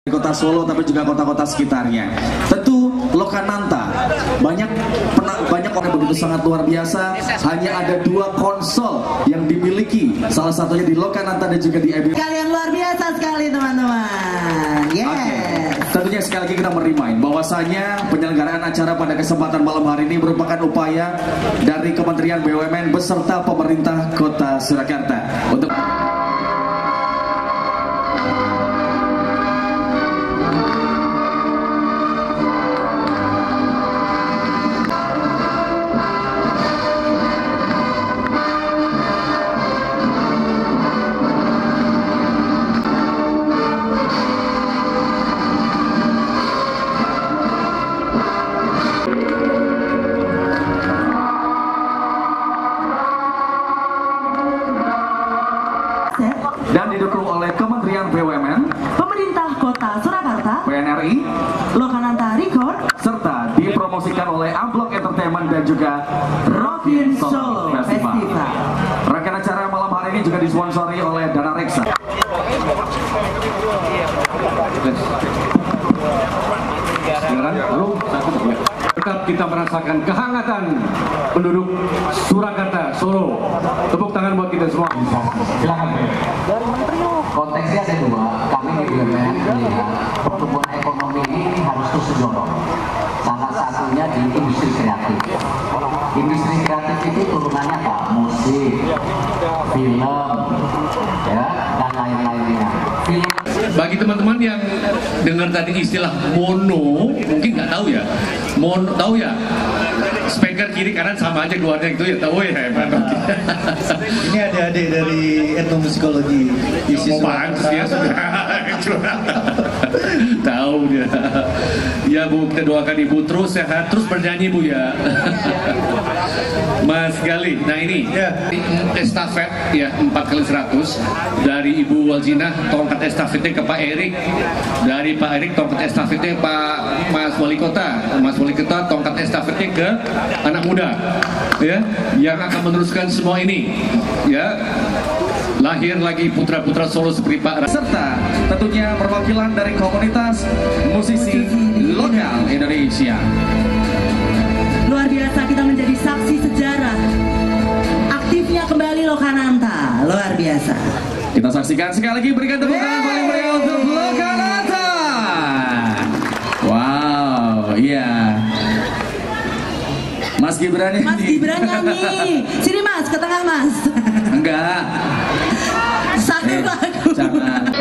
Kota Solo tapi juga kota-kota sekitarnya. Tentu Lokananta banyak orang begitu sangat luar biasa. Hanya ada 2 konsol yang dimiliki, salah satunya di Lokananta dan juga di EBI. Kalian luar biasa sekali teman-teman. Yes. Okay. Tentunya sekali lagi kita merimain bahwasanya penyelenggaraan acara pada kesempatan malam hari ini merupakan upaya dari Kementerian BUMN beserta pemerintah Kota Surakarta untuk dan didukung oleh Kementerian BUMN, pemerintah Kota Surakarta, PNRI, Lokananta Record, serta dipromosikan oleh Amblok Entertainment dan juga Rockin Solo Festival. Rangkaian acara malam hari ini juga disponsori oleh Dana Reksa. Tetap kita merasakan kehangatan penduduk Surakarta, Solo. Tepuk tangan buat kita semua. Silakan. Konteksnya ada 2. Kami di BUMN melihat pertumbuhan ekonomi ini harus terus didorong. Salah satunya di industri kreatif. Industri kreatif itu turunannya apa? Musik, film, ya, dan lain-lainnya. Bagi teman-teman yang dengar tadi istilah mono, mungkin nggak tahu ya. Mono tahu ya? Speaker kiri kanan sama aja keluarnya itu ya, tahu ya. Ini adik-adik dari etnomusikologi. Mau pantas dia sudah tahu dia. Ya Bu, kita doakan Ibu terus sehat, terus bernyanyi Bu ya. Mas Gali, nah ini ya. Estafet ya 4x100 dari Ibu Waljina, tongkat estafetnya ke Pak Erik, dari Pak Erik tongkat estafetnya Pak Mas Wali Kota, Mas Wali Kota tongkat estafetnya ke anak muda, ya, yang akan meneruskan semua ini, ya. Lahir lagi putra-putra Solo seperti Pak, serta tentunya perwakilan dari komunitas musisi lokal Indonesia. Luar biasa, kita menjadi saksi sejarah aktifnya kembali Lokananta. Luar biasa. Kita saksikan sekali lagi, berikan tepuk tangan paling meriah untuk Lokananta. Wow, iya. Mas Gibran ini. Mas Gibran nyanyi. Sini Mas, ke tengah Mas. Enggak. Satu lagu. Jangan.